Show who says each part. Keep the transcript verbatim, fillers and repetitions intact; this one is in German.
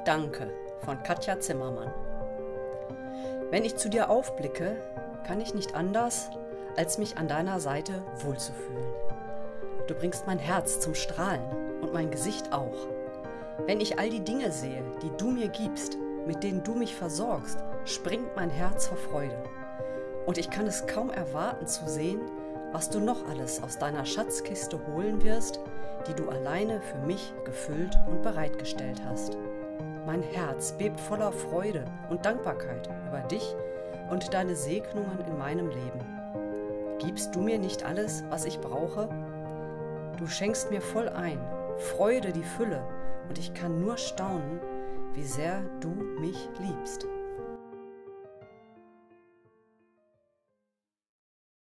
Speaker 1: Danke von Katja Zimmermann. Wenn ich zu dir aufblicke, kann ich nicht anders, als mich an deiner Seite wohlzufühlen. Du bringst mein Herz zum Strahlen und mein Gesicht auch. Wenn ich all die Dinge sehe, die du mir gibst, mit denen du mich versorgst, springt mein Herz vor Freude. Und ich kann es kaum erwarten zu sehen, was du noch alles aus deiner Schatzkiste holen wirst, die du alleine für mich gefüllt und bereitgestellt hast. Mein Herz bebt voller Freude und Dankbarkeit über dich und deine Segnungen in meinem Leben. Gibst du mir nicht alles, was ich brauche? Du schenkst mir voll ein, Freude die Fülle, und ich kann nur staunen, wie sehr du mich liebst.